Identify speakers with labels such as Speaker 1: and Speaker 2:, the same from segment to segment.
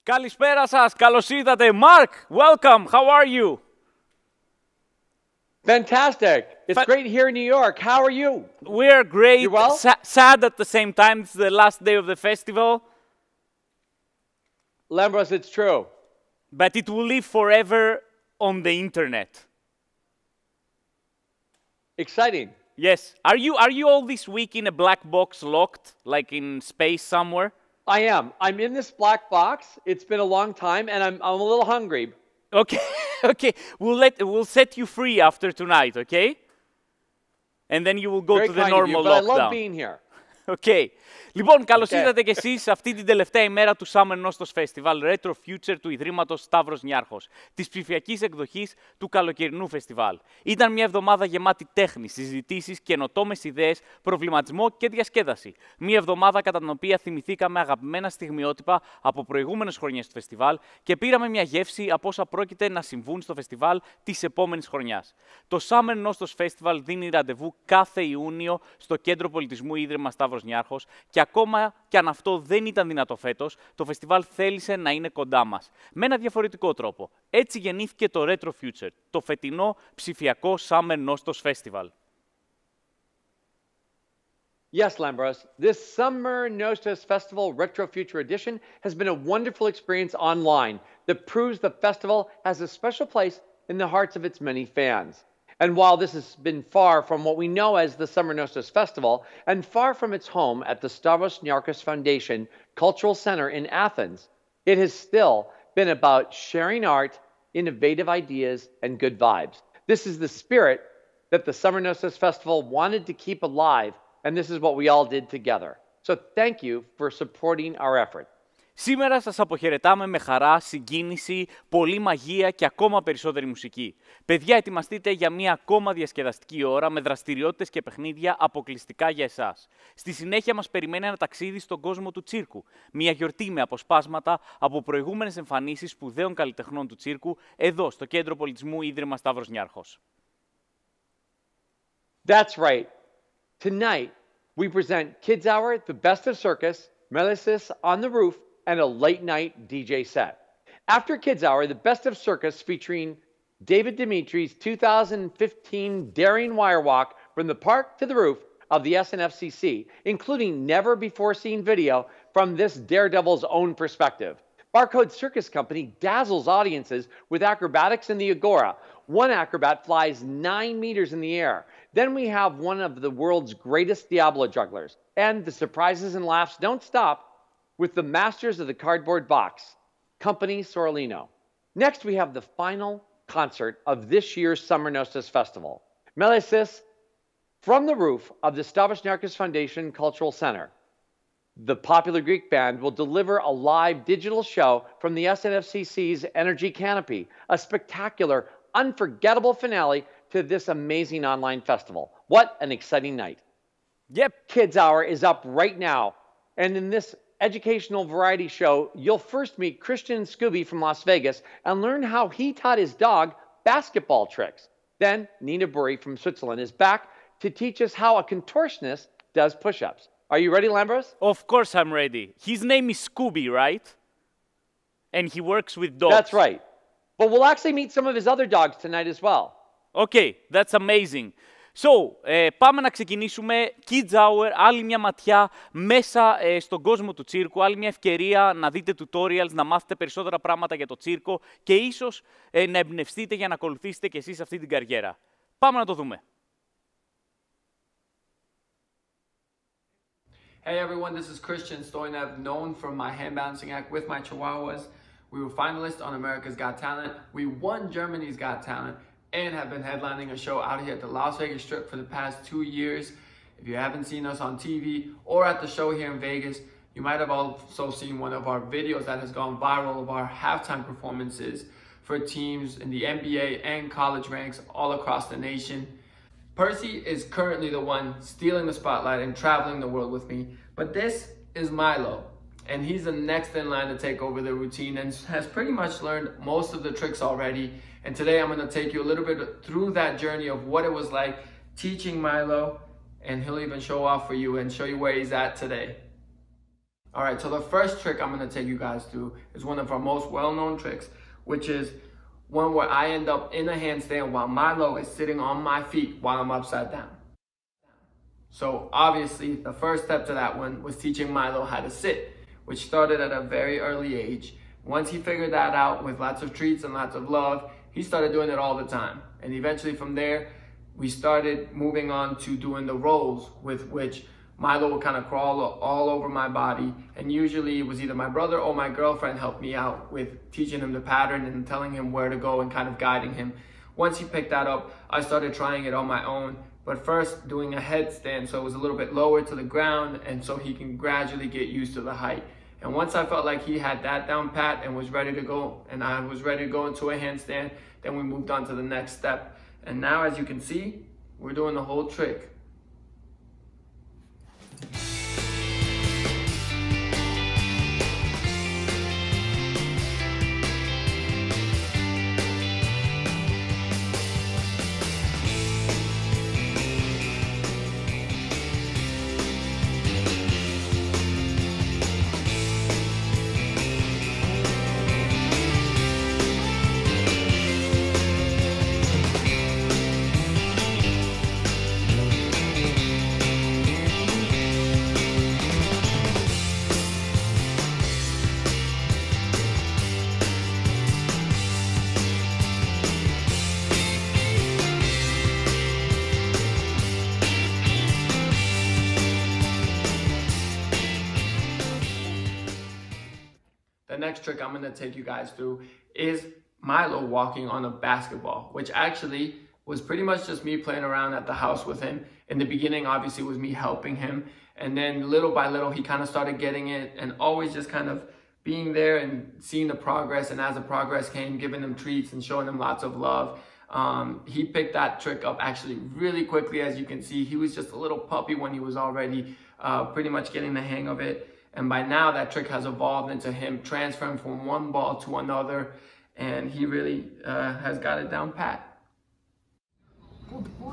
Speaker 1: Καλησπέρα σας, καλώς ήρθατε. Mark, welcome, how are you?
Speaker 2: Fantastic. It's great here in New York. How are you?
Speaker 1: We're great.
Speaker 2: You well?
Speaker 1: Sad at the same time. It's the last day of the festival.
Speaker 2: Lambros, it's true.
Speaker 1: But it will live forever on the internet.
Speaker 2: Exciting.
Speaker 1: Yes. Are you all this week in a black box locked, like in space somewhere?
Speaker 2: I am. I'm in this black box. It's been a long time, and I'm a little hungry.
Speaker 1: Okay, okay. We'll set you free after tonight, okay? And then you will go to the normal lockdown.
Speaker 2: But I love being here.
Speaker 1: Okay. Λοιπόν, καλώς ήρθατε και εσείς σε αυτή την τελευταία ημέρα του Summer Nostos Festival RetroFuture του Ιδρύματος Stavros Niarchos, της ψηφιακής εκδοχής του καλοκαιρινού φεστιβάλ. Ήταν μια εβδομάδα γεμάτη τέχνη, συζητήσεις, καινοτόμες ιδέες, προβληματισμό και διασκέδαση. Μια εβδομάδα κατά την οποία θυμηθήκαμε αγαπημένα στιγμιότυπα από προηγούμενες χρονιές του φεστιβάλ και πήραμε μια γεύση από όσα πρόκειται να συμβούν στο φεστιβάλ της επόμενης χρονιάς. Το Summer Nostos Festival δίνει ραντεβού κάθε Ιούνιο στο Κέντρο Πολιτισμού Ίδρυμα Stavros Niarchos και ακόμα κι αν αυτό δεν ήταν δυνατό φέτος, το φεστιβάλ θέλησε να είναι κοντά μας. Με ένα διαφορετικό τρόπο. Έτσι γεννήθηκε το RetroFuture, το φετινό ψηφιακό Summer Nostos Festival.
Speaker 2: Yes, Lambros. This Summer Nostos Festival RetroFuture edition has been a wonderful experience online that proves the festival has a special place in the hearts of its many fans. And while this has been far from what we know as the Summer Nostos Festival, and far from its home at the Stavros Niarchos Foundation Cultural Center in Athens, it has still been about sharing art, innovative ideas, and good vibes. This is the spirit that the Summer Nostos Festival wanted to keep alive, and this is what we all did together. So thank you for supporting our effort.
Speaker 1: Σήμερα σας αποχαιρετάμε με χαρά, συγκίνηση, πολλή μαγεία και ακόμα περισσότερη μουσική. Παιδιά, ετοιμαστείτε για μια ακόμα διασκεδαστική ώρα με δραστηριότητες και παιχνίδια αποκλειστικά για εσάς. Στη συνέχεια μας περιμένει ένα ταξίδι στον κόσμο του τσίρκου. Μια γιορτή με αποσπάσματα από προηγούμενες εμφανίσεις σπουδαίων καλλιτεχνών του τσίρκου εδώ στο Κέντρο Πολιτισμού Ίδρυμα Stavros Niarchos.
Speaker 2: That's right. Tonight we present Kids Hour, the best of circus, Melissus on the roof, and a late-night DJ set. After Kids Hour, the best of circus featuring David Dimitri's 2015 daring wire walk from the park to the roof of the SNFCC, including never-before-seen video from this daredevil's own perspective. Barcode Circus Company dazzles audiences with acrobatics in the Agora. One acrobat flies 9 meters in the air. Then we have one of the world's greatest Diablo jugglers. And the surprises and laughs don't stop with the masters of the cardboard box, Compagnie Soralino. Next, we have the final concert of this year's Summer Nostos Festival. Melissus, from the roof of the Stavros Niarchos Foundation Cultural Center. The popular Greek band will deliver a live digital show from the SNFCC's Energy Canopy, a spectacular, unforgettable finale to this amazing online festival. What an exciting night.
Speaker 1: Yep.
Speaker 2: Kids Hour is up right now, and in this educational variety show, you'll first meet Christian Scooby from Las Vegas and learn how he taught his dog basketball tricks. Then Nina Burri from Switzerland is back to teach us how a contortionist does push-ups. Are you ready, Lambros?
Speaker 1: Of course I'm ready. His name is Scooby, right? And he works with dogs.
Speaker 2: That's right. But we'll actually meet some of his other dogs tonight as well.
Speaker 1: Okay, that's amazing. So, πάμε να ξεκινήσουμε. Kids Hour, άλλη μια ματιά μέσα στον κόσμο του τσίρκου, άλλη μια ευκαιρία να δείτε tutorials, να μάθετε περισσότερα πράγματα για το τσίρκο και ίσως να εμπνευστείτε για να ακολουθήσετε κι εσείς αυτή την καριέρα. Πάμε να το δούμε.
Speaker 3: Hey everyone, this is Christian Stoinev, known for my hand balancing act with my Chihuahuas. We were finalists on America's Got Talent. We won Germany's Got Talent and have been headlining a show out here at the Las Vegas Strip for the past 2 years. If you haven't seen us on TV or at the show here in Vegas, you might have also seen one of our videos that has gone viral of our halftime performances for teams in the NBA and college ranks all across the nation. Percy is currently the one stealing the spotlight and traveling the world with me, but this is Milo, and he's the next in line to take over the routine and has pretty much learned most of the tricks already. And today I'm going to take you a little bit through that journey of what it was like teaching Milo, and he'll even show off for you and show you where he's at today. All right, so the first trick I'm gonna take you guys through is one of our most well-known tricks, which is one where I end up in a handstand while Milo is sitting on my feet while I'm upside down. So obviously the first step to that one was teaching Milo how to sit, which started at a very early age. Once he figured that out with lots of treats and lots of love, he started doing it all the time. And eventually from there, we started moving on to doing the rolls, with which Milo would kind of crawl all over my body. And usually it was either my brother or my girlfriend helped me out with teaching him the pattern and telling him where to go and kind of guiding him. Once he picked that up, I started trying it on my own. But first doing a headstand, so it was a little bit lower to the ground, and so he can gradually get used to the height. And once I felt like he had that down pat and was ready to go, and I was ready to go into a handstand, then we moved on to the next step. And now, as you can see, we're doing the whole trick. The next trick I'm gonna take you guys through is Milo walking on a basketball, which actually was pretty much just me playing around at the house with him. In the beginning, obviously, it was me helping him. And then little by little, he kind of started getting it, and always just kind of being there and seeing the progress. And as the progress came, giving him treats and showing him lots of love. He picked that trick up actually really quickly. As you can see, he was just a little puppy when he was already pretty much getting the hang of it. And by now that trick has evolved into him transferring from one ball to another, and he really has got it down pat. Good boy,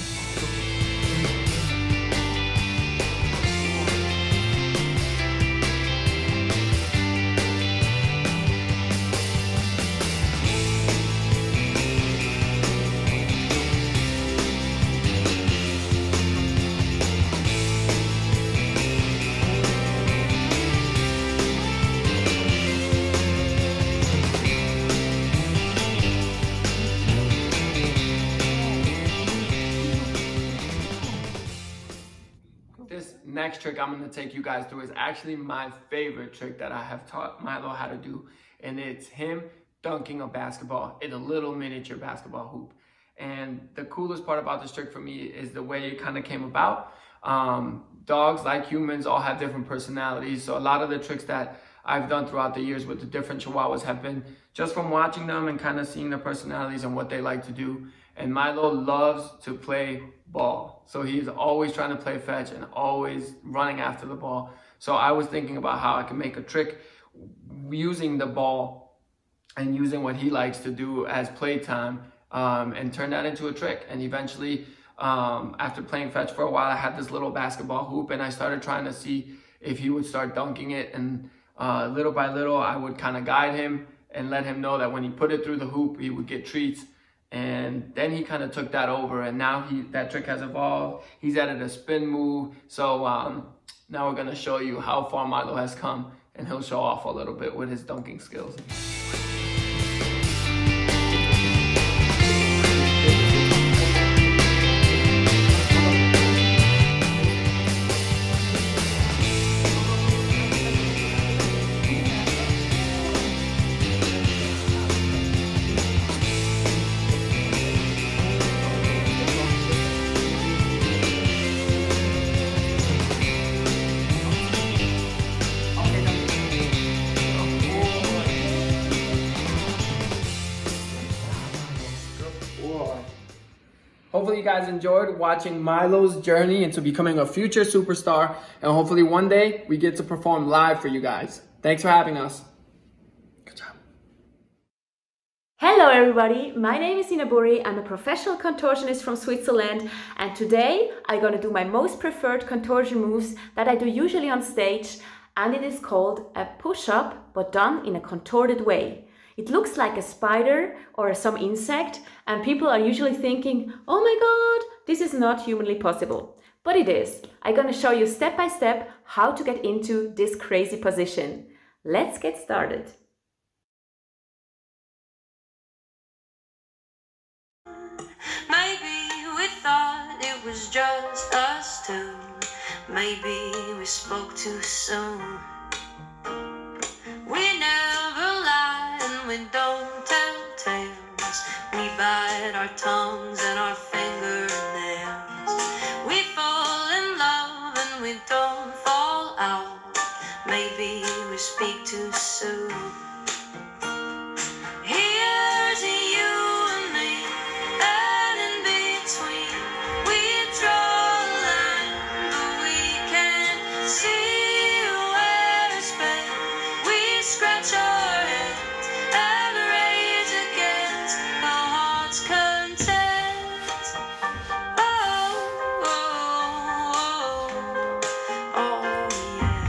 Speaker 3: Next trick I'm going to take you guys through is actually my favorite trick that I have taught Milo how to do, and it's him dunking a basketball in a little miniature basketball hoop. And the coolest part about this trick for me is the way it kind of came about. Dogs, like humans, all have different personalities, so a lot of the tricks that I've done throughout the years with the different Chihuahuas have been just from watching them and kind of seeing their personalities and what they like to do. And Milo loves to play ball. So he's always trying to play fetch and always running after the ball. So I was thinking about how I can make a trick using the ball and using what he likes to do as playtime, and turn that into a trick. And eventually, after playing fetch for a while, I had this little basketball hoop, and I started trying to see if he would start dunking it. And little by little, I would kind of guide him and let him know that when he put it through the hoop, he would get treats. And then he kind of took that over, and now that trick has evolved. He's added a spin move. So now we're gonna show you how far Milo has come, and he'll show off a little bit with his dunking skills. Hopefully you guys enjoyed watching Milo's journey into becoming a future superstar, and hopefully one day we get to perform live for you guys. Thanks for having us. Good job.
Speaker 4: Hello everybody, my name is Nina Burri. I'm a professional contortionist from Switzerland, and today I'm gonna do my most preferred contortion moves that I do usually on stage. and it is called a push-up, but done in a contorted way. It looks like a spider or some insect, and people are usually thinking, oh my god, this is not humanly possible. But it is. I'm gonna show you step by step how to get into this crazy position. Let's get started.
Speaker 5: Maybe we thought it was just us two. Maybe we spoke too soon. We never lie and we don't tell tales. We bite our tongues and our fingernails. We fall in love and we don't fall out. Maybe we speak too soon. Here's you and me, and in between we draw a line, but we can't see where it's been. We scratch our heads and rage against the heart's content. Oh, oh, oh, oh, yeah.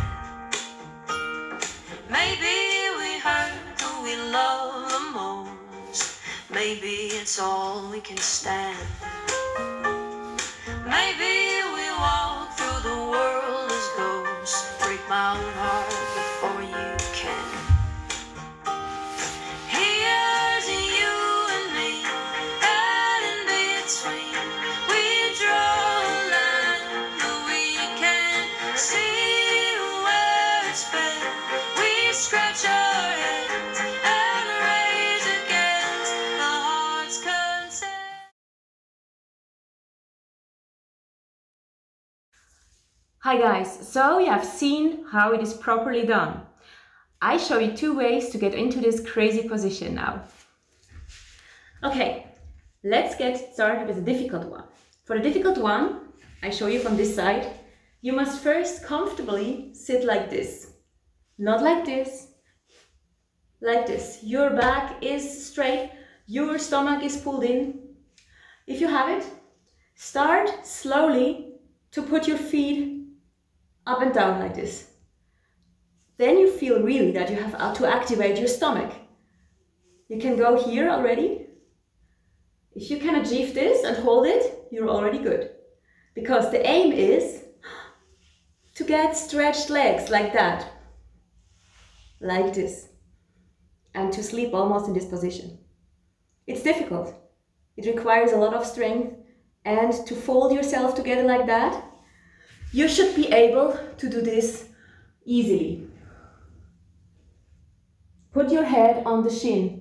Speaker 5: Maybe we hurt who we love the most. Maybe it's all we can stand. Maybe we walk through the world as ghosts. Break my own heart before you can. Here's you and me, and in between we draw a line, but we can't see where it's been. We scratch our heads and rage against the heart's consent.
Speaker 4: Hi guys, so you have seen how it is properly done. I show you two ways to get into this crazy position now. Okay, let's get started with the difficult one. For the difficult one, I show you from this side. You must first comfortably sit like this. Not like this. Like this. Your back is straight, your stomach is pulled in. If you have it, start slowly to put your feet up and down like this. Then you feel really that you have to activate your stomach. You can go here already. If you can achieve this and hold it, you're already good. Because the aim is to get stretched legs like that. Like this. And to sleep almost in this position. It's difficult. It requires a lot of strength, and to fold yourself together like that, you should be able to do this easily. Put your head on the shin.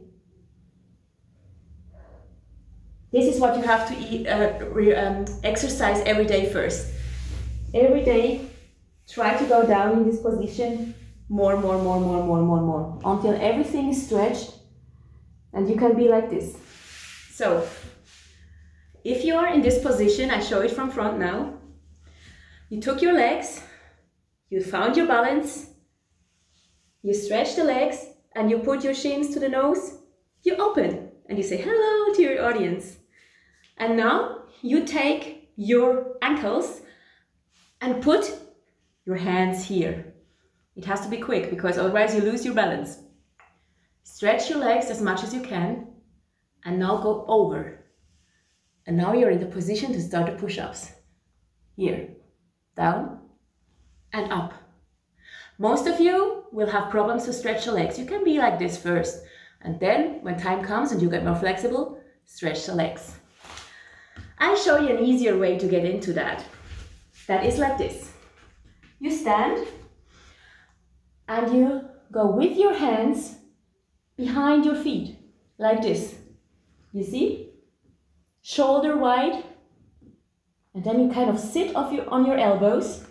Speaker 4: This is what you have to exercise every day first. Every day, try to go down in this position more, until everything is stretched and you can be like this. So, if you are in this position, I show it from front now. You took your legs, you found your balance, you stretch the legs, and you put your shins to the nose, you open, and you say hello to your audience. And now you take your ankles and put your hands here. It has to be quick, because otherwise you lose your balance. Stretch your legs as much as you can, and now go over. And now you're in the position to start the push-ups. Here, down and up. Most of you will have problems to stretch the legs. You can be like this first, and then when time comes and you get more flexible, stretch the legs. I'll show you an easier way to get into that. That is like this. You stand and you go with your hands behind your feet, like this. You see? Shoulder wide. And then you kind of sit on your elbows.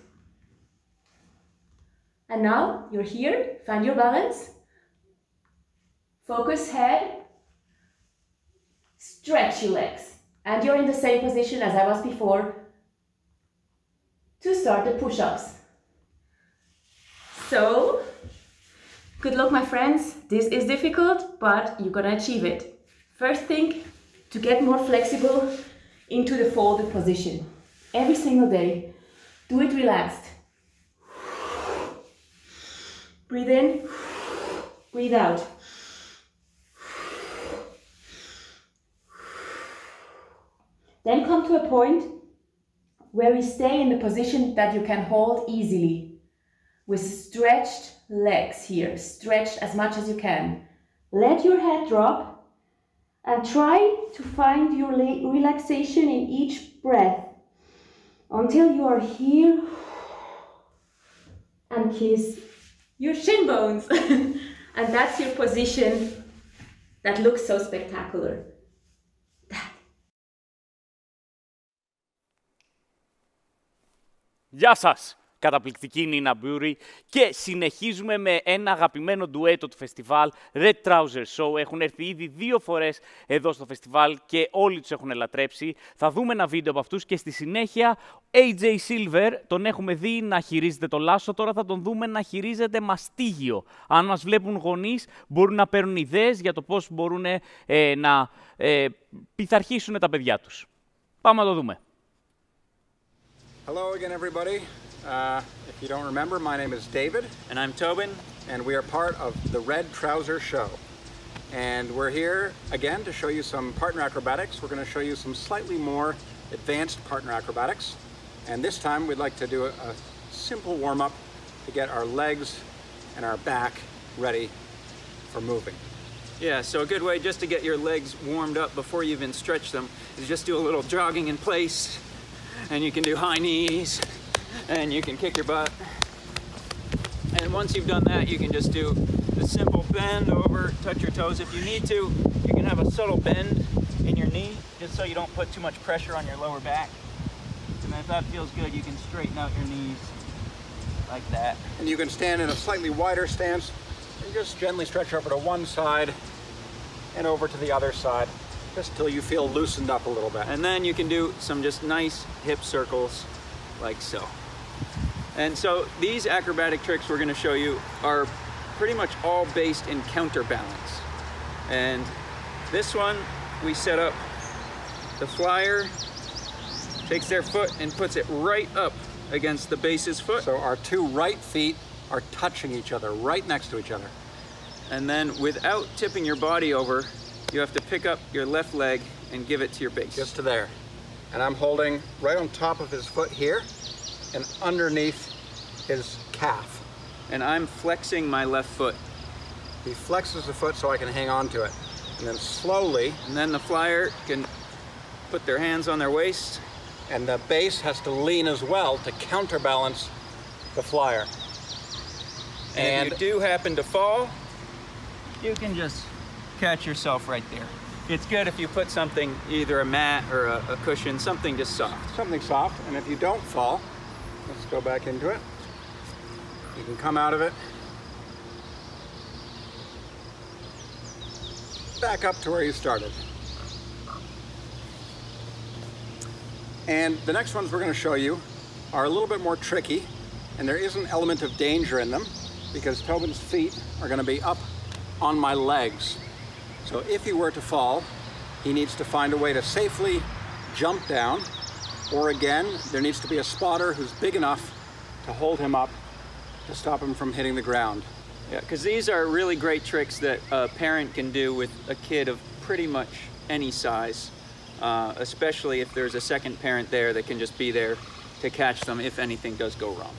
Speaker 4: And now you're here, find your balance. Focus head. Stretch your legs. And you're in the same position as I was before to start the push-ups. So, good luck my friends. This is difficult, but you're gonna achieve it. First thing, to get more flexible into the folded position. Every single day, do it relaxed. Breathe in, breathe out. Then come to a point where you stay in the position that you can hold easily, with stretched legs here, stretched as much as you can. Let your head drop and try to find your relaxation in each breath until you are here and kiss your shin bones. And that's your position that looks so spectacular.
Speaker 1: Γεια σας, καταπληκτική Nina Burri, και συνεχίζουμε με ένα αγαπημένο ντουέτο του φεστιβάλ, Red Trouser Show. Έχουν έρθει ήδη 2 φορές εδώ στο φεστιβάλ και όλοι τους έχουν λατρέψει. Θα δούμε ένα βίντεο από αυτούς και στη συνέχεια AJ Silver τον έχουμε δει να χειρίζεται το λάσο, τώρα θα τον δούμε να χειρίζεται μαστίγιο. Αν μας βλέπουν γονείς μπορούν να παίρνουν ιδέες για το πώς μπορούν να πειθαρχήσουν τα παιδιά τους. Πάμε να το δούμε.
Speaker 6: Hello again, everybody. If you don't remember, my name is David. And I'm Tobin. And we are part of the Red Trouser Show. And we're here, again, to show you some partner acrobatics. We're going to show you some slightly more advanced partner acrobatics. And this time, we'd like to do a simple warm-up to get our legs and our back ready for moving.
Speaker 7: Yeah, so a good way just to get your legs warmed up before you even stretch them is just do a little jogging in place. And you can do high knees, and you can kick your butt. And once you've done that, you can just do the simple bend over, touch your toes if you need to. You can have a subtle bend in your knee, just so you don't put too much pressure on your lower back. And then if that feels good, you can straighten out your knees like that.
Speaker 6: And you can stand in a slightly wider stance, and just gently stretch over to one side and over to the other side, just till you feel loosened up a little bit.
Speaker 7: And then you can do some just nice hip circles, like so. And so these acrobatic tricks we're going to show you are pretty much all based in counterbalance. And this one, we set up the flyer, takes their foot and puts it right up against the base's foot.
Speaker 6: So our 2 right feet are touching each other, right next to each other.
Speaker 7: And then without tipping your body over, you have to pick up your left leg and give it to your base.
Speaker 6: Just to there. And I'm holding right on top of his foot here and underneath his calf.
Speaker 7: And I'm flexing my left foot.
Speaker 6: He flexes the foot so I can hang on to it. And then slowly...
Speaker 7: And then the flyer can put their hands on their waist.
Speaker 6: And the base has to lean as well to counterbalance the flyer.
Speaker 7: And if you do happen to fall, you can just catch yourself right there. It's good if you put something, either a mat or a cushion, something just soft.
Speaker 6: Something soft, and if you don't fall, let's go back into it. You can come out of it, back up to where you started. And the next ones we're going to show you are a little bit more tricky, and there is an element of danger in them, because Tobin's feet are going to be up on my legs. So if he were to fall, he needs to find a way to safely jump down, or again, there needs to be a spotter who's big enough to hold him up to stop him from hitting the ground.
Speaker 7: Yeah, because these are really great tricks that a parent can do with a kid of pretty much any size, especially if there's a second parent there that can just be there to catch them if anything does go wrong.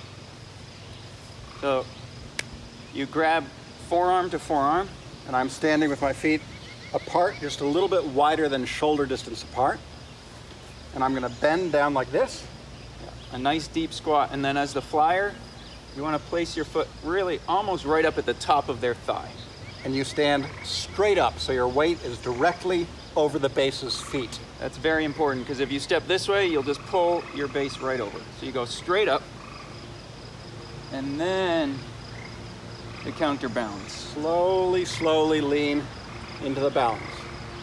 Speaker 7: So you grab forearm to forearm.
Speaker 6: And I'm standing with my feet apart, just a little bit wider than shoulder distance apart. And I'm going to bend down like this.
Speaker 7: A nice deep squat. And then as the flyer, you want to place your foot really almost right up at the top of their thigh.
Speaker 6: And you stand straight up, so your weight is directly over the base's feet.
Speaker 7: That's very important, because if you step this way, you'll just pull your base right over. So you go straight up, and then the counterbalance.
Speaker 6: Slowly, slowly lean into the balance.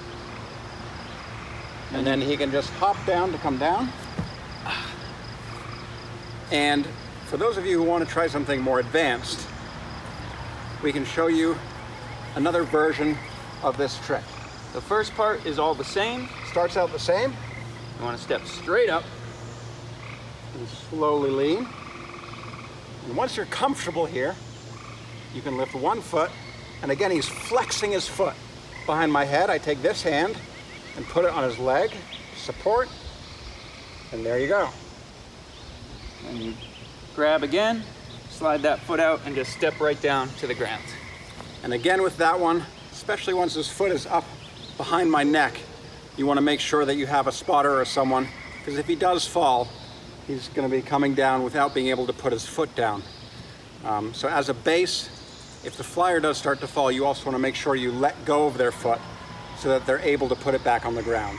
Speaker 6: And then he can just hop down to come down. And for those of you who want to try something more advanced, we can show you another version of this trick.
Speaker 7: The first part is all the same.
Speaker 6: Starts out the same.
Speaker 7: You want to step straight up.
Speaker 6: And slowly lean. And once you're comfortable here, you can lift one foot, and again, he's flexing his foot behind my head. I take this hand and put it on his leg, support, and there you go.
Speaker 7: And you grab again, slide that foot out, and just step right down to the ground.
Speaker 6: And again with that one, especially once his foot is up behind my neck, you want to make sure that you have a spotter or someone, because if he does fall, he's going to be coming down without being able to put his foot down. So as a base, if the flyer does start to fall, you also want to make sure you let go of their foot so that they're able to put it back on the ground.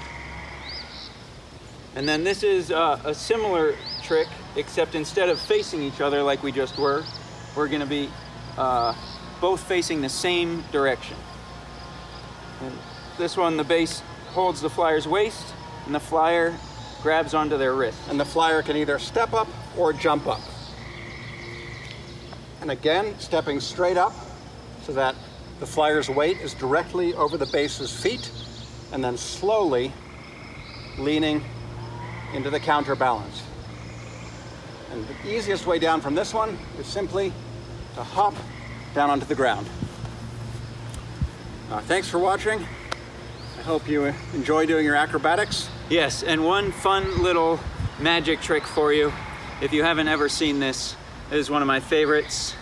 Speaker 7: And then this is a similar trick, except instead of facing each other like we just were, we're going to be both facing the same direction. And this one, the base holds the flyer's waist, and the flyer grabs onto their wrist.
Speaker 6: And the flyer can either step up or jump up. And again, stepping straight up so that the flyer's weight is directly over the base's feet, and then slowly leaning into the counterbalance. And the easiest way down from this one is simply to hop down onto the ground. Thanks for watching. I hope you enjoy doing your acrobatics.
Speaker 7: Yes, and one fun little magic trick for you. If you haven't ever seen this, it is one of my favorites.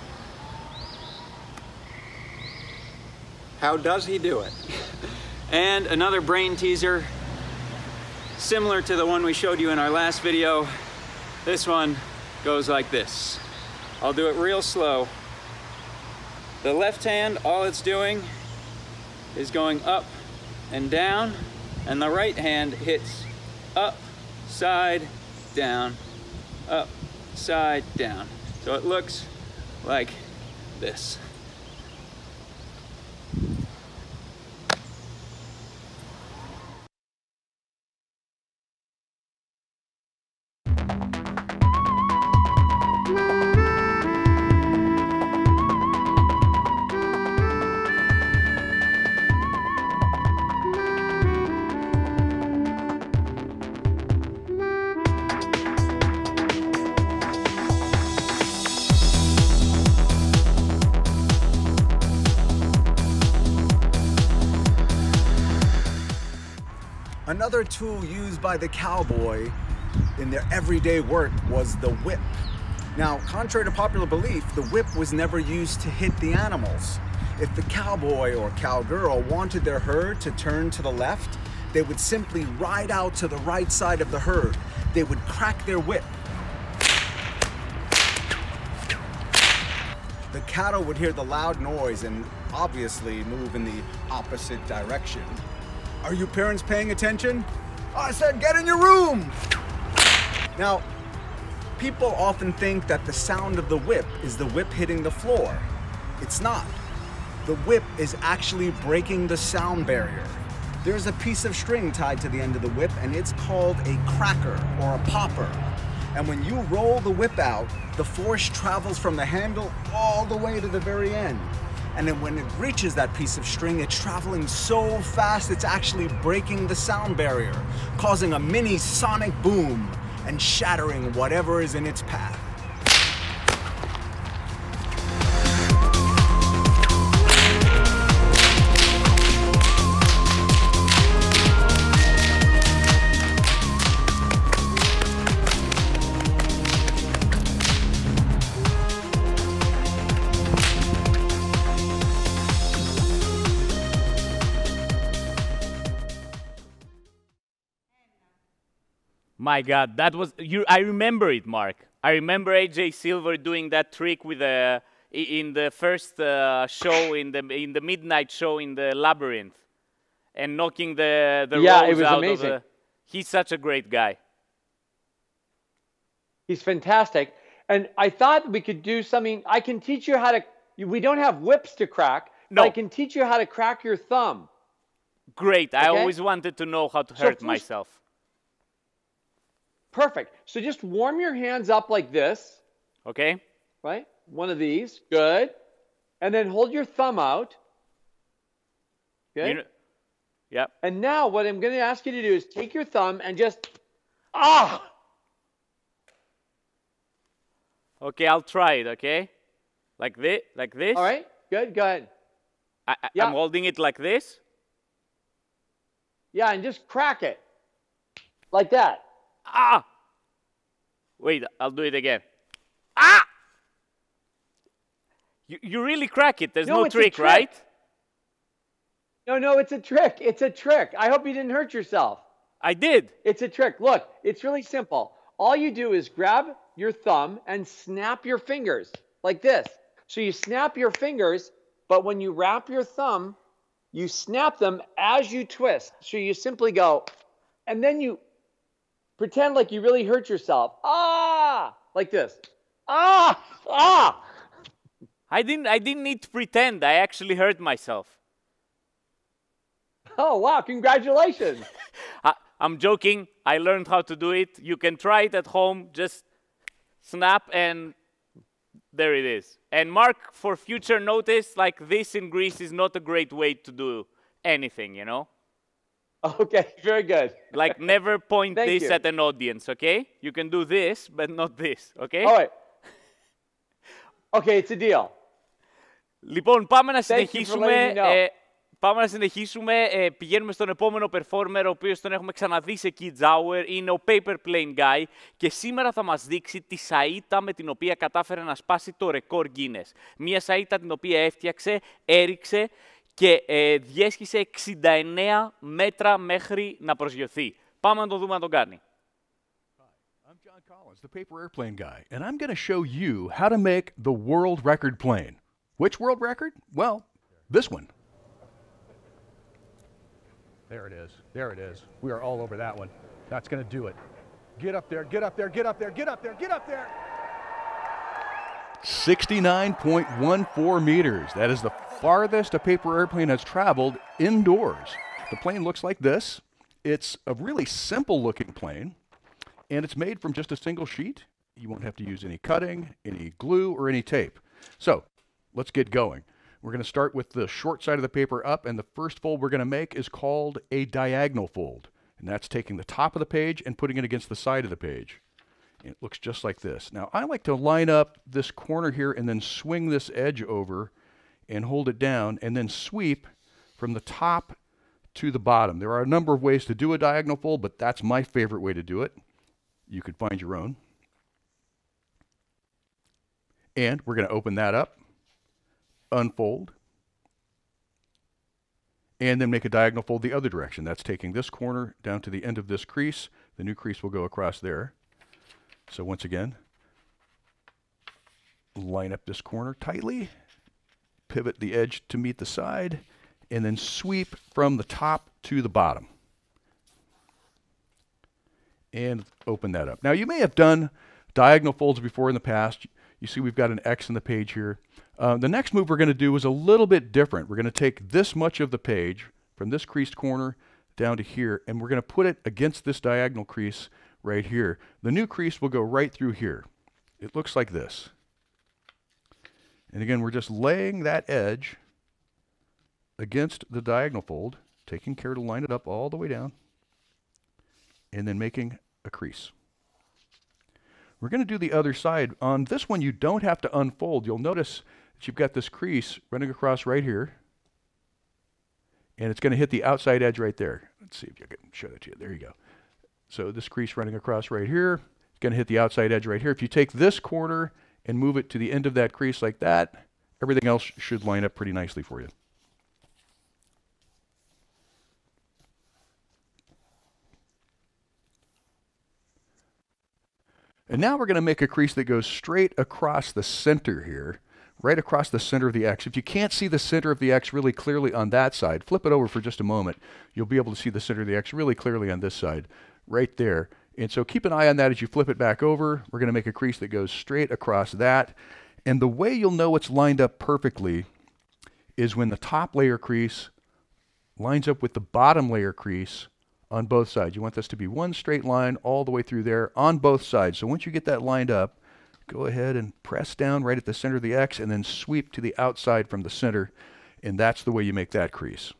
Speaker 6: How does he do it?
Speaker 7: And another brain teaser, similar to the one we showed you in our last video. This one goes like this. I'll do it real slow. The left hand, all it's doing is going up and down, and the right hand hits up, side, down, up, side, down. So it looks like this.
Speaker 8: Another tool used by the cowboy in their everyday work was the whip. Now, contrary to popular belief, the whip was never used to hit the animals. If the cowboy or cowgirl wanted their herd to turn to the left, they would simply ride out to the right side of the herd. They would crack their whip. The cattle would hear the loud noise and obviously move in the opposite direction. Are you parents paying attention? I said get in your room! Now, people often think that the sound of the whip is the whip hitting the floor. It's not. The whip is actually breaking the sound barrier. There's a piece of string tied to the end of the whip, and it's called a cracker or a popper. And when you roll the whip out, the force travels from the handle all the way to the very end. And then when it reaches that piece of string, it's traveling so fast it's actually breaking the sound barrier, causing a mini sonic boom and shattering whatever is in its path.
Speaker 1: My God, that was I remember it, Mark. I remember AJ Silver doing that trick with in the first show in the midnight show in the labyrinth, and knocking the
Speaker 2: Yeah, it
Speaker 1: rolls
Speaker 2: was
Speaker 1: out
Speaker 2: amazing.
Speaker 1: of the. He's such a great guy.
Speaker 2: He's fantastic. And I thought we could do something. I can teach you how to. We don't have whips to crack.
Speaker 1: No.
Speaker 2: But I can teach you how to crack your thumb.
Speaker 1: Great. I
Speaker 2: Okay.
Speaker 1: always wanted to know how to
Speaker 2: So
Speaker 1: hurt
Speaker 2: first-
Speaker 1: myself.
Speaker 2: Perfect. So just warm your hands up like this,
Speaker 1: Okay.
Speaker 2: right? One of these. Good. And then hold your thumb out. Good.
Speaker 1: Yep.
Speaker 2: And now what I'm going to ask you to do is take your thumb and just,
Speaker 1: Okay, I'll try it. Okay. Like this? Like this?
Speaker 2: All right, good, go ahead. Yeah.
Speaker 1: I'm holding it like this.
Speaker 2: Yeah, and just crack it. Like that.
Speaker 1: Ah! Wait, I'll do it again. Ah! You really crack it. There's no
Speaker 2: it's a
Speaker 1: trick, right?
Speaker 2: No, it's a trick. It's a trick. I hope you didn't hurt yourself.
Speaker 1: I did.
Speaker 2: It's a trick. Look, it's really simple. All you do is grab your thumb and snap your fingers like this. So you snap your fingers, but when you wrap your thumb, you snap them as you twist. So you simply go, and then you pretend like you really hurt yourself. Ah! Like this. Ah! Ah!
Speaker 1: I didn't need to pretend. I actually hurt myself.
Speaker 2: Oh, wow. Congratulations.
Speaker 1: I'm joking. I learned how to do it. You can try it at home. Just snap and there it is. And mark for future notice, like this in Greece is not a great way to do anything, you know?
Speaker 2: Okay, very good.
Speaker 1: Like never point
Speaker 2: Thank
Speaker 1: this
Speaker 2: you.
Speaker 1: at an audience, okay? You can do this, but not this, okay?
Speaker 2: All right. Okay, it's a deal.
Speaker 1: Λοιπόν, πάμε να
Speaker 2: Thank you for
Speaker 1: συνεχίσουμε.
Speaker 2: letting me know.
Speaker 1: Πηγαίνουμε στον επόμενο performer, ο οποίος τον έχουμε ξαναδεί σε Kids Hour. Είναι ο Paper Plane Guy και σήμερα θα μας δείξει τη σαΐτα με την οποία κατάφερε να σπάσει το ρεκόρ Guinness. Μία σαΐτα την οποία έφτιαξε, έριξε και διέσχισε 69 μέτρα μέχρι να προσγειωθεί. Πάμε να το δούμε να τον κάνει.
Speaker 9: I'm John Collins, the Paper Airplane Guy, and I'm going to show you how to make the world record plane. Which world record? Well, this one. There it is. There it is. We are all over that one. That's going to do it. Get up there, get up there, get up there, get up there, get up there. 69.14 meters. That is the farthest a paper airplane has traveled indoors. The plane looks like this. It's a really simple looking plane, and it's made from just a single sheet. You won't have to use any cutting, any glue, or any tape. So let's get going. We're going to start with the short side of the paper up, and the first fold we're going to make is called a diagonal fold. And that's taking the top of the page and putting it against the side of the page. And it looks just like this. Now, I like to line up this corner here and then swing this edge over and hold it down and then sweep from the top to the bottom. There are a number of ways to do a diagonal fold, but that's my favorite way to do it. You could find your own. And we're going to open that up, unfold, and then make a diagonal fold the other direction. That's taking this corner down to the end of this crease. The new crease will go across there. So once again, line up this corner tightly, pivot the edge to meet the side, and then sweep from the top to the bottom. And open that up. Now, you may have done diagonal folds before in the past. You see we've got an X in the page here. The next move we're going to do is a little bit different. We're going to take this much of the page from this creased corner down to here, and we're going to put it against this diagonal crease right here. The new crease will go right through here. It looks like this. And again, we're just laying that edge against the diagonal fold, taking care to line it up all the way down, and then making a crease. We're going to do the other side. On this one, you don't have to unfold. You'll notice that you've got this crease running across right here, and it's going to hit the outside edge right there. Let's see if you can show that to you. There you go. So this crease running across right here, it's going to hit the outside edge right here. If you take this corner and move it to the end of that crease like that, everything else should line up pretty nicely for you. And now we're going to make a crease that goes straight across the center here, right across the center of the X. If you can't see the center of the X really clearly on that side, flip it over for just a moment. You'll be able to see the center of the X really clearly on this side, right there. And so keep an eye on that as you flip it back over. We're going to make a crease that goes straight across that. And the way you'll know it's lined up perfectly is when the top layer crease lines up with the bottom layer crease on both sides. You want this to be one straight line all the way through there on both sides. So once you get that lined up, go ahead and press down right at the center of the X and then sweep to the outside from the center. And that's the way you make that crease.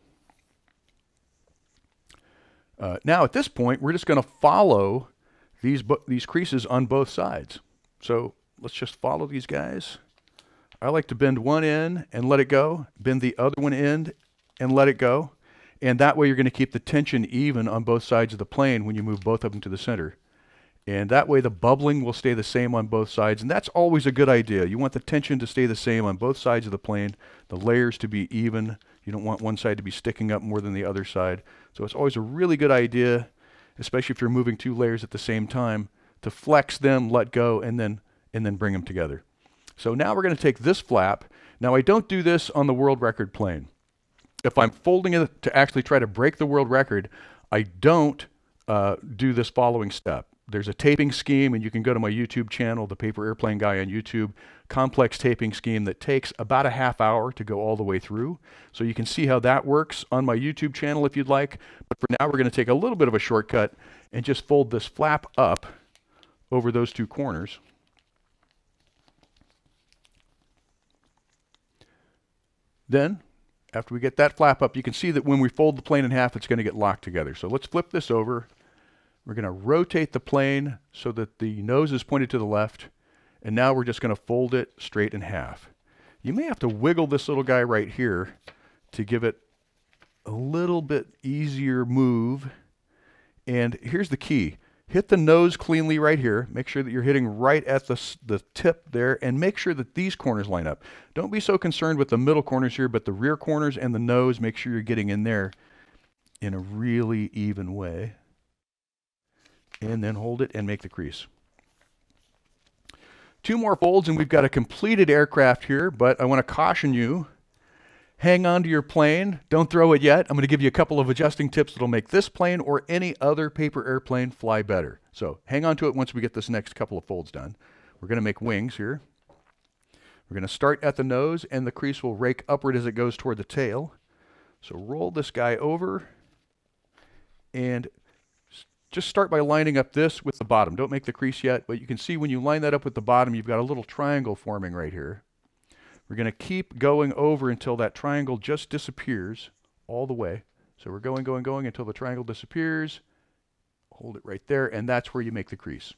Speaker 9: Now at this point, we're just going to follow these creases on both sides. So let's just follow these guys I like to bend one end and let it go, bend the other one end and let it go. And that way you're going to keep the tension even on both sides of the plane when you move both of them to the center. And that way the bubbling will stay the same on both sides. And that's always a good idea. You want the tension to stay the same on both sides of the plane, the layers to be even. You don't want one side to be sticking up more than the other side. So it's always a really good idea, especially if you're moving 2 layers at the same time, to flex them, let go, and then bring them together. So now we're going to take this flap. Now I don't do this on the world record plane. If I'm folding it to actually try to break the world record, I don't do this following step. There's a taping scheme, and you can go to my YouTube channel, The Paper Airplane Guy on YouTube, complex taping scheme that takes about a half hour to go all the way through. So you can see how that works on my YouTube channel if you'd like. But for now, we're going to take a little bit of a shortcut and just fold this flap up over those 2 corners. Then, after we get that flap up, you can see that when we fold the plane in half, it's going to get locked together. So let's flip this over. We're going to rotate the plane so that the nose is pointed to the left. And now we're just going to fold it straight in half. You may have to wiggle this little guy right here to give it a little bit easier move. And here's the key. Hit the nose cleanly right here. Make sure that you're hitting right at the tip there, and make sure that these corners line up. Don't be so concerned with the middle corners here, but the rear corners and the nose, make sure you're getting in there in a really even way. And then hold it and make the crease. 2 more folds and we've got a completed aircraft here, but I want to caution you, hang on to your plane, don't throw it yet. I'm going to give you a couple of adjusting tips that'll make this plane or any other paper airplane fly better. So hang on to it once we get this next couple of folds done. We're going to make wings here. We're going to start at the nose, and the crease will rake upward as it goes toward the tail. So roll this guy over and just start by lining up this with the bottom. Don't make the crease yet, but you can see when you line that up with the bottom, you've got a little triangle forming right here. We're going to keep going over until that triangle just disappears all the way. So we're going until the triangle disappears. Hold it right there, and that's where you make the crease.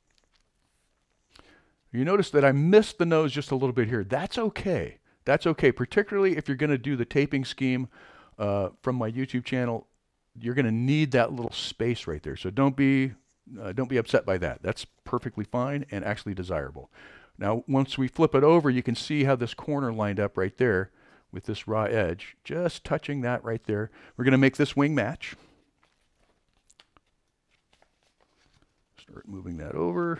Speaker 9: You notice that I missed the nose just a little bit here. That's okay. That's okay, particularly if you're going to do the taping scheme from my YouTube channel. You're going to need that little space right there. So don't be upset by that. That's perfectly fine and actually desirable. Now, once we flip it over, you can see how this corner lined up right there with this raw edge. Just touching that right there. We're going to make this wing match. Start moving that over.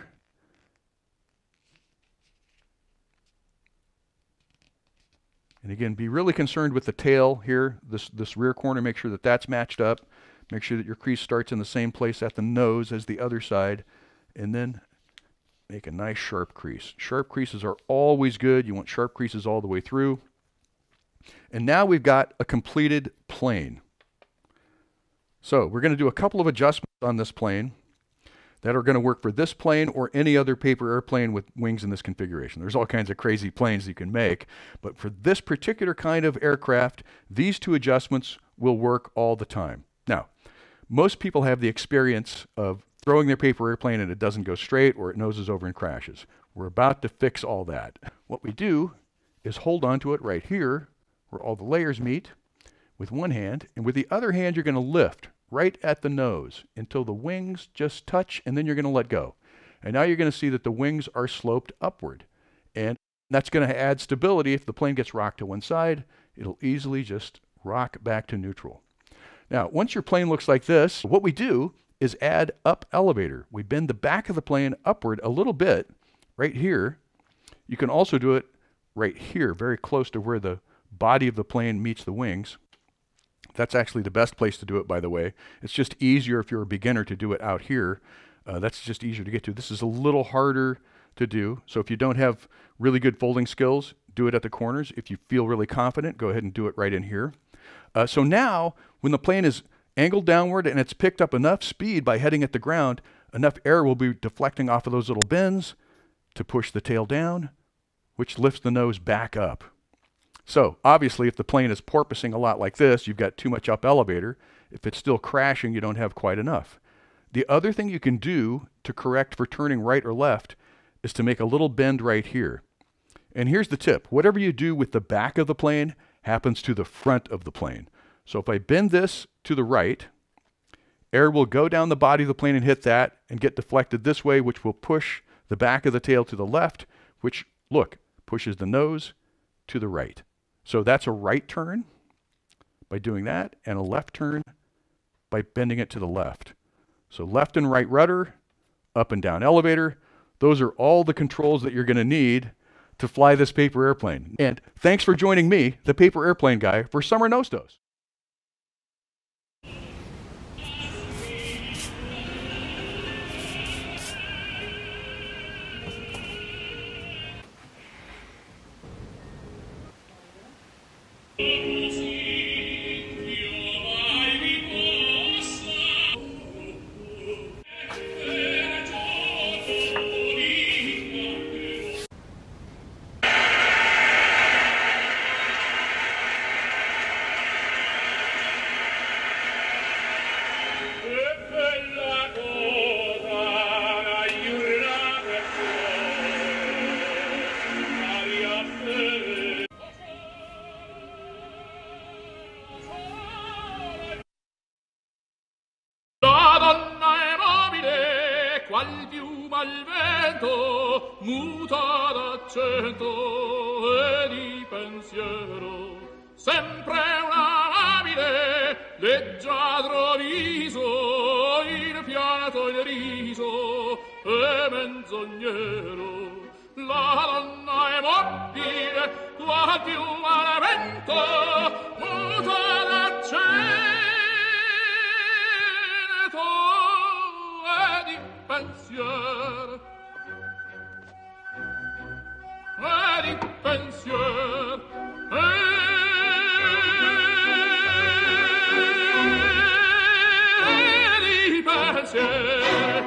Speaker 9: And again, be really concerned with the tail here, this rear corner. Make sure that that's matched up. Make sure that your crease starts in the same place at the nose as the other side. And then make a nice sharp crease. Sharp creases are always good. You want sharp creases all the way through. And now we've got a completed plane. So we're going to do a couple of adjustments on this plane that are going to work for this plane or any other paper airplane with wings in this configuration. There's all kinds of crazy planes you can make, but for this particular kind of aircraft, these 2 adjustments will work all the time. Now, most people have the experience of throwing their paper airplane and it doesn't go straight, or it noses over and crashes. We're about to fix all that. What we do is hold on to it right here where all the layers meet with one hand, and with the other hand you're going to lift right at the nose until the wings just touch, and then you're going to let go. And now you're going to see that the wings are sloped upward. And that's going to add stability. If the plane gets rocked to one side, it'll easily just rock back to neutral. Now, once your plane looks like this, what we do is add up elevator. We bend the back of the plane upward a little bit right here. You can also do it right here, very close to where the body of the plane meets the wings. That's actually the best place to do it, by the way. It's just easier if you're a beginner to do it out here. That's just easier to get to. This is a little harder to do. So if you don't have really good folding skills, do it at the corners. If you feel really confident, go ahead and do it right in here. So now, when the plane is angled downward and it's picked up enough speed by heading at the ground, enough air will be deflecting off of those little bends to push the tail down, which lifts the nose back up. So obviously, if the plane is porpoising a lot like this, you've got too much up elevator. If it's still crashing, you don't have quite enough. The other thing you can do to correct for turning right or left is to make a little bend right here. And here's the tip. Whatever you do with the back of the plane happens to the front of the plane. So if I bend this to the right, air will go down the body of the plane and hit that and get deflected this way, which will push the back of the tail to the left, which, look, pushes the nose to the right. So that's a right turn by doing that, and a left turn by bending it to the left. So left and right rudder, up and down elevator. Those are all the controls that you're going to need to fly this paper airplane. And thanks for joining me, the paper airplane guy, for Summer Nostos.
Speaker 10: qual piuma al vento, muta d'accento e di pensiero. Sempre una labile, leggiadro viso, il fiato il riso e menzognero. La donna è mobile, qual piuma al vento, muta d'accento e di pensiero. E di pensiero. E di pensiero.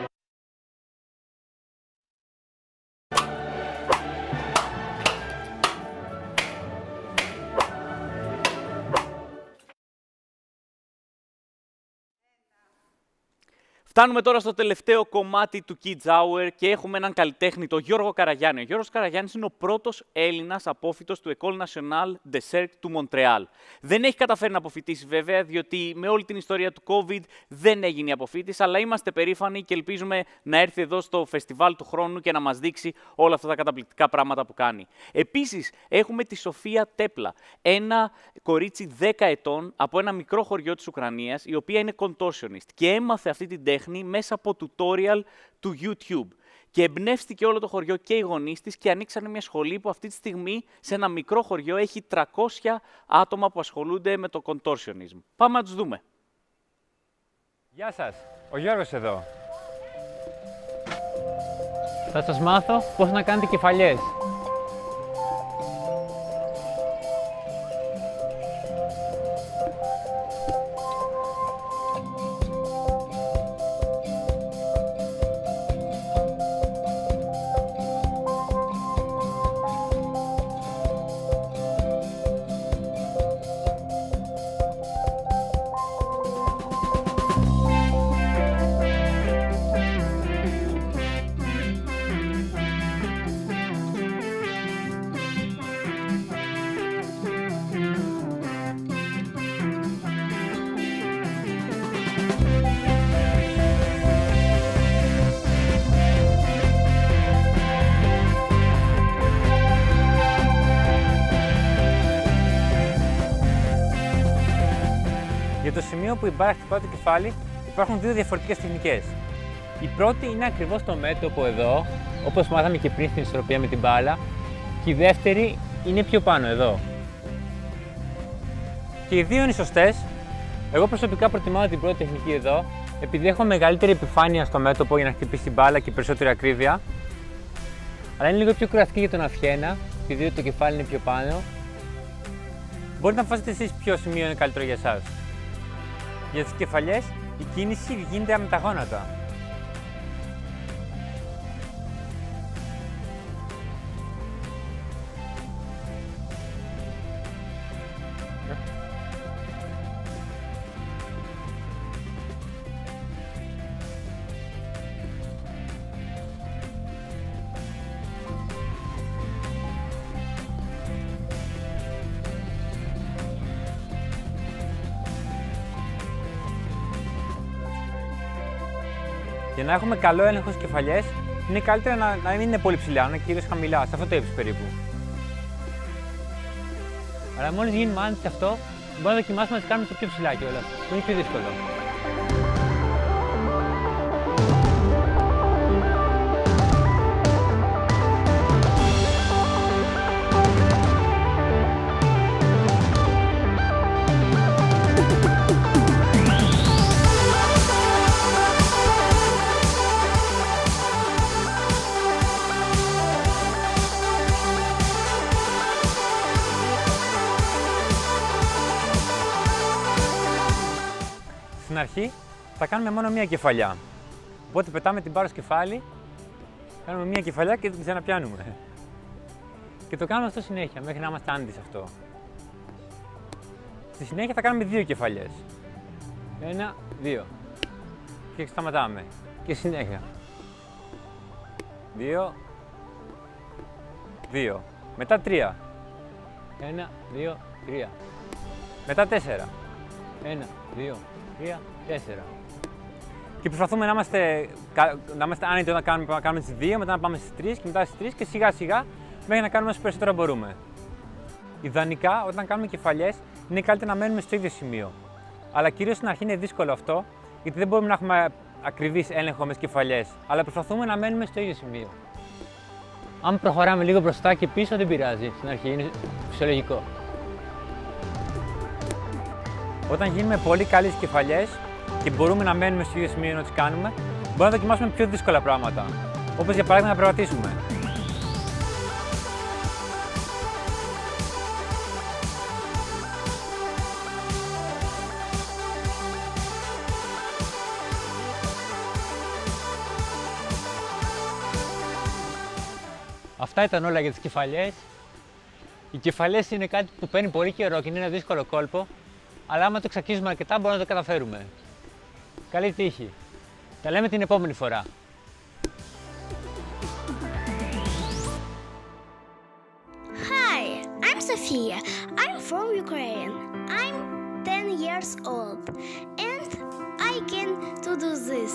Speaker 1: Φτάνουμε τώρα στο τελευταίο κομμάτι του Kids Hour και έχουμε έναν καλλιτέχνη, τον Γιώργο Καραγιάννη. Ο Γιώργος Καραγιάννης είναι ο πρώτος Έλληνας απόφοιτος του École Nationale des Cirques του Μοντρεάλ. Δεν έχει καταφέρει να αποφοιτήσει βέβαια, διότι με όλη την ιστορία του COVID δεν έγινε η αποφοίτηση, αλλά είμαστε περήφανοι και ελπίζουμε να έρθει εδώ στο φεστιβάλ του χρόνου και να μας δείξει όλα αυτά τα καταπληκτικά πράγματα που κάνει. Επίσης, έχουμε τη Σοφία Τέπλα, ένα κορίτσι 10 ετών από ένα μικρό χωριό της Ουκρανίας, η οποία είναι contortionist και έμαθε αυτή την τέχνη μέσα από tutorial του YouTube. Και εμπνεύστηκε όλο το χωριό και οι γονείς της και ανοίξανε μια σχολή που αυτή τη στιγμή σε ένα μικρό χωριό έχει 300 άτομα που ασχολούνται με το contortionism. Πάμε να τους δούμε.
Speaker 11: Γεια σας, ο Γιώργος εδώ. Θα σας μάθω πώς να κάνετε κεφαλιές. Για το σημείο που η μπάρα χτυπάει το κεφάλι υπάρχουν δύο διαφορετικές τεχνικές. Η πρώτη είναι ακριβώς το μέτωπο εδώ, όπως μάθαμε και πριν στην ισορροπία με την μπάλα, και η δεύτερη είναι πιο πάνω εδώ. Και οι δύο είναι σωστές. Εγώ προσωπικά προτιμάω την πρώτη τεχνική εδώ, επειδή έχω μεγαλύτερη επιφάνεια στο μέτωπο για να χτυπήσει την μπάλα και περισσότερη ακρίβεια. Αλλά είναι λίγο πιο κουραστική για τον αυχένα, επειδή το κεφάλι είναι πιο πάνω. Μπορείτε να φάσετε εσείς ποιο σημείο είναι καλύτερο για εσάς. Για τις κεφαλιές, η κίνηση γίνεται με τα γόνατα. Για να έχουμε καλό έλεγχο στις κεφαλιές, είναι καλύτερα να μην είναι πολύ ψηλά, να είναι κυρίως χαμηλά, σε αυτό το ύψος περίπου. Αλλά μόλις γίνουμε άνετοι σε αυτό, μπορούμε να δοκιμάσουμε να τις κάνουμε και πιο ψηλά κιόλας, που είναι πιο δύσκολο. Στην αρχή θα κάνουμε μόνο μία κεφαλιά. Οπότε πετάμε την μπάρα στο κεφάλι, κάνουμε μία κεφαλιά και την ξαναπιάνουμε. Και το κάνουμε αυτό συνέχεια, μέχρι να είμαστε άνετοι σε αυτό. Στη συνέχεια θα κάνουμε 2 κεφαλιές. 1, 2. Και σταματάμε. Και συνέχεια. 2, 2. Μετά 3. 1, 2, 3. Μετά 4. 1, 2, 3, 4. Και προσπαθούμε να είμαστε άνετοι όταν κάνουμε τις 2, μετά να πάμε στις 3 και μετά στις 3 και σιγά σιγά μέχρι να κάνουμε όσο περισσότερο μπορούμε. Ιδανικά, όταν κάνουμε κεφαλιές, είναι καλύτερα να μένουμε στο ίδιο σημείο. Αλλά κυρίως στην αρχή είναι δύσκολο αυτό, γιατί δεν μπορούμε να έχουμε ακριβής έλεγχο με τις κεφαλιές, αλλά προσπαθούμε να μένουμε στο ίδιο σημείο. Αν προχωράμε λίγο μπροστά και πίσω, δεν πειράζει. Στην αρχή είναι φυσιολογικό. Όταν γίνουμε πολύ καλοί στις κεφαλιές και μπορούμε να μένουμε στο ίδιο σημείο να τις κάνουμε, μπορούμε να δοκιμάσουμε πιο δύσκολα πράγματα. Όπως για παράδειγμα να περπατήσουμε. Αυτά ήταν όλα για τις κεφαλιές. Οι κεφαλιές είναι κάτι που παίρνει πολύ καιρό και είναι ένα δύσκολο κόλπο, αλλά άμα το ξακίζουμε αρκετά μπορούμε να το καταφέρουμε. Καλή τύχη. Τα λέμε την επόμενη φορά.
Speaker 12: Hi, I'm Sofia. I'm from Ukraine. I'm 10 years old and I can to do this.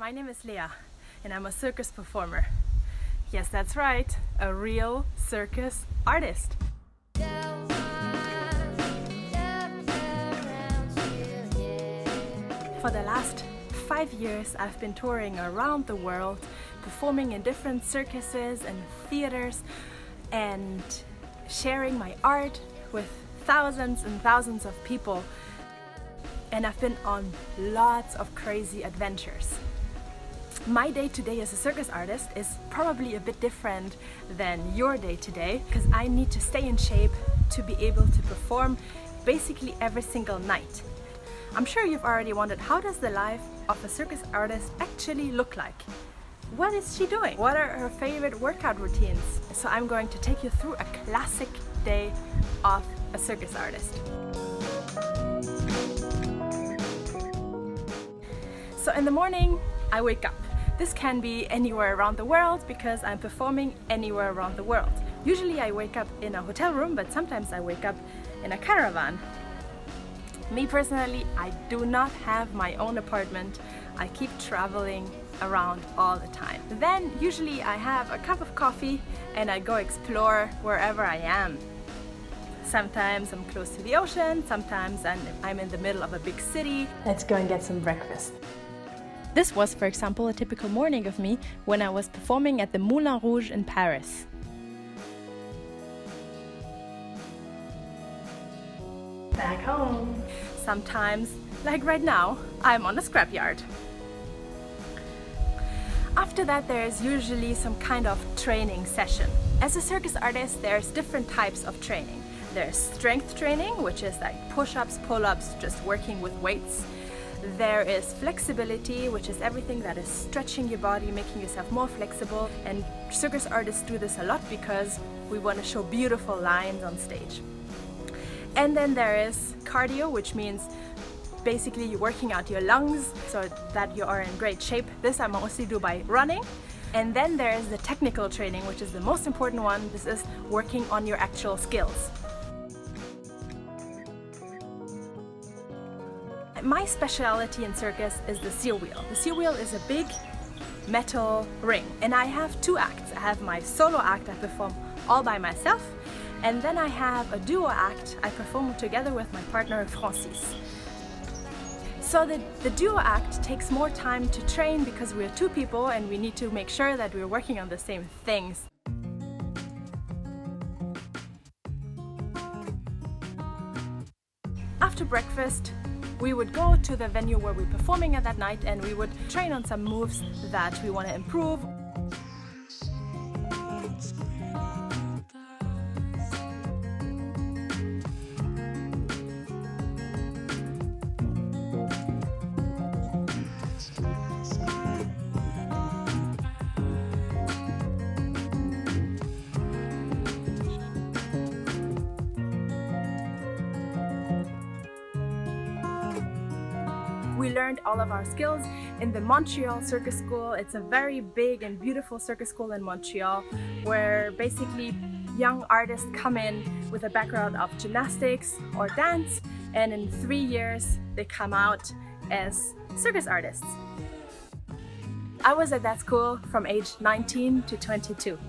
Speaker 13: My name is Lea, and I'm a circus performer. Yes, that's right, a real circus artist. For the last 5 years, I've been touring around the world, performing in different circuses and theaters, and sharing my art with thousands and thousands of people. And I've been on lots of crazy adventures. My day-to-day as a circus artist is probably a bit different than your day-to-day, because I need to stay in shape to be able to perform basically every single night. I'm sure you've already wondered, how does the life of a circus artist actually look like? What is she doing? What are her favorite workout routines? So I'm going to take you through a classic day of a circus artist. So in the morning, I wake up. This can be anywhere around the world because I'm performing anywhere around the world. Usually I wake up in a hotel room, but sometimes I wake up in a caravan. Me personally, I do not have my own apartment. I keep traveling around all the time. Then usually I have a cup of coffee and I go explore wherever I am. Sometimes I'm close to the ocean, sometimes I'm in the middle of a big city. Let's go and get some breakfast. This was, for example, a typical morning of me when I was performing at the Moulin Rouge in Paris. Back home. Sometimes, like right now, I'm on a scrapyard. After that, there is usually some kind of training session. As a circus artist, there's different types of training. There's strength training, which is like push-ups, pull-ups, just working with weights. There is flexibility, which is everything that is stretching your body, making yourself more flexible. And circus artists do this a lot because we want to show beautiful lines on stage. And then there is cardio, which means basically you're working out your lungs so that you are in great shape. This I mostly do by running. And then there is the technical training, which is the most important one. This is working on your actual skills. My specialty in circus is the seal wheel. The seal wheel is a big metal ring, and I have two acts. I have my solo act I perform all by myself, and then I have a duo act I perform together with my partner Francis. So the duo act takes more time to train because we're two people and we need to make sure that we're working on the same things. After breakfast, we would go to the venue where we're performing at that night and we would train on some moves that we want to improve. We learned all of our skills in the Montreal Circus School. It's a very big and beautiful circus school in Montreal where basically young artists come in with a background of gymnastics or dance, and in 3 years they come out as circus artists. I was at that school from age 19 to 22.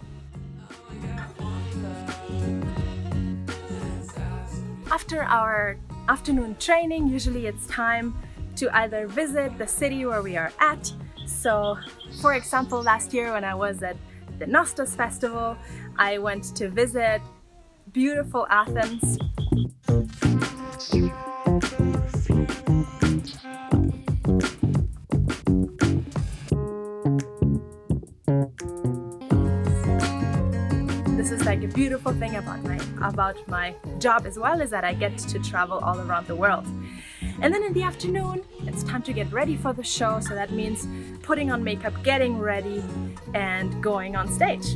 Speaker 13: After our afternoon training, usually it's time to either visit the city where we are at. So, for example, last year when I was at the Nostos festival, I went to visit beautiful Athens. This is like a beautiful thing about my job as well, is that I get to travel all around the world. And then in the afternoon, it's time to get ready for the show, so that means putting on makeup, getting ready, and going on stage.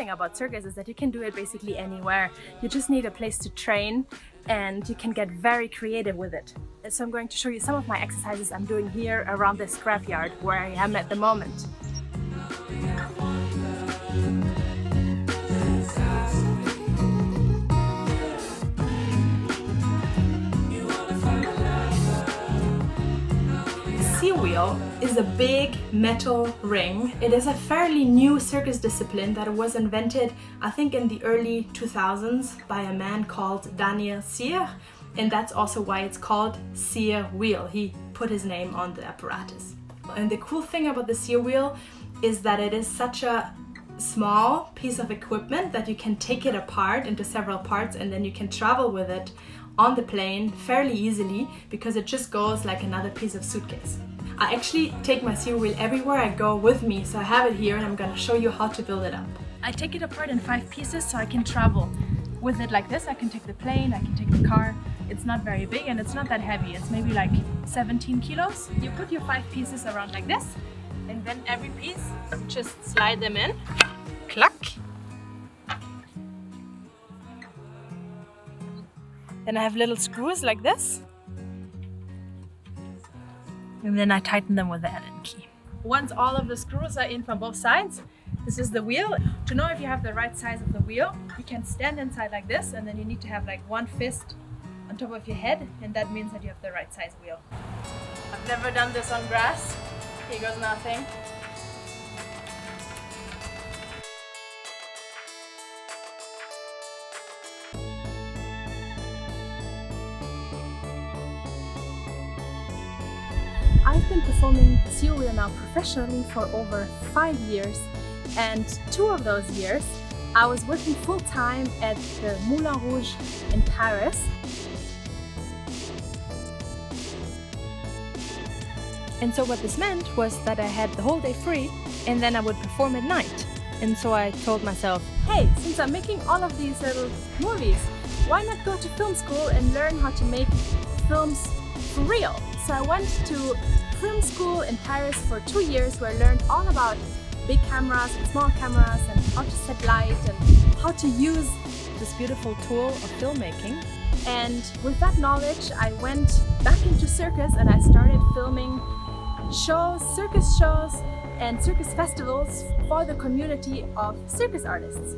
Speaker 13: thing about circus is that you can do it basically anywhere. You just need a place to train and you can get very creative with it. So I'm going to show you some of my exercises I'm doing here around this scrapyard where I am at the moment. Wheel is a big metal ring. It is a fairly new circus discipline that was invented, I think, in the early 2000s by a man called Daniel Cyr, and that's also why it's called Cyr wheel. He put his name on the apparatus. And the cool thing about the Cyr wheel is that it is such a small piece of equipment that you can take it apart into several parts and then you can travel with it on the plane fairly easily because it just goes like another piece of suitcase. I actually take my Cyr wheel everywhere I go with me, so I have it here and I'm gonna show you how to build it up. I take it apart in 5 pieces so I can travel with it like this. I can take the plane, I can take the car. It's not very big and it's not that heavy. It's maybe like 17 kilos. You put your 5 pieces around like this and then every piece, just slide them in. Cluck. Then I have little screws like this. And then I tighten them with the Allen key. Once all of the screws are in from both sides, this is the wheel. To know if you have the right size of the wheel, you can stand inside like this and then you need to have like one fist on top of your head and that means that you have the right size wheel. I've never done this on grass. Here goes nothing. I've been performing Cyr wheel now professionally for over 5 years, and 2 of those years I was working full-time at the Moulin Rouge in Paris. And so what this meant was that I had the whole day free and then I would perform at night. And so I told myself, hey, since I'm making all of these little movies, why not go to film school and learn how to make films for real? So I went to film school in Paris for 2 years where I learned all about big cameras and small cameras and how to set light and how to use this beautiful tool of filmmaking. And with that knowledge I went back into circus and I started filming shows, and circus festivals for the community of circus artists.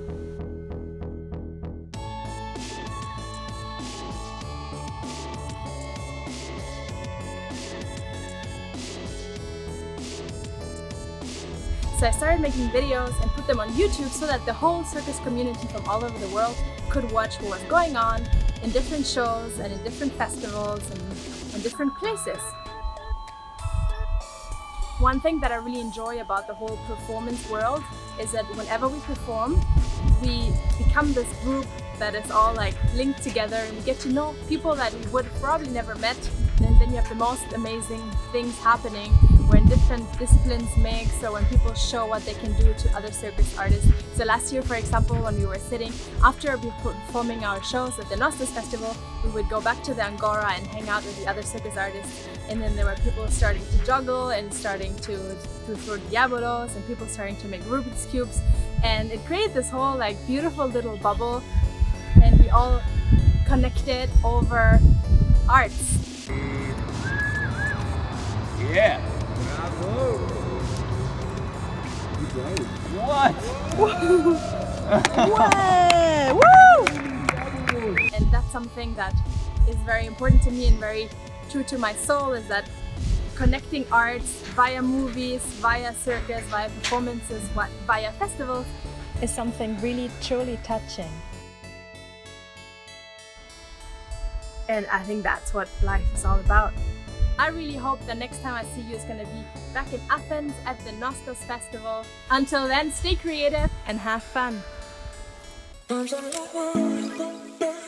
Speaker 13: So I started making videos and put them on YouTube so that the whole circus community from all over the world could watch what was going on in different shows and in different festivals and in different places. One thing that I really enjoy about the whole performance world is that whenever we perform, we become this group that is all like linked together and we get to know people that we would have probably never met, and then you have the most amazing things happening when different disciplines mix, so when people show what they can do to other circus artists. So last year, for example, when we were sitting, after we were performing our shows at the Nostos festival, we would go back to the Angora and hang out with the other circus artists, and then there were people starting to juggle and starting to throw diabolos and people starting to make Rubik's Cubes, and it created this whole like beautiful little bubble and we all connected over arts.
Speaker 1: Yeah! What?
Speaker 13: Woo! And that's something that is very important to me and very true to my soul, is that connecting arts via movies, via circus, via performances, via festivals is something really truly touching. And I think that's what life is all about. I really hope the next time I see you is going to be back in Athens at the Nostos festival. Until then, stay creative and have fun.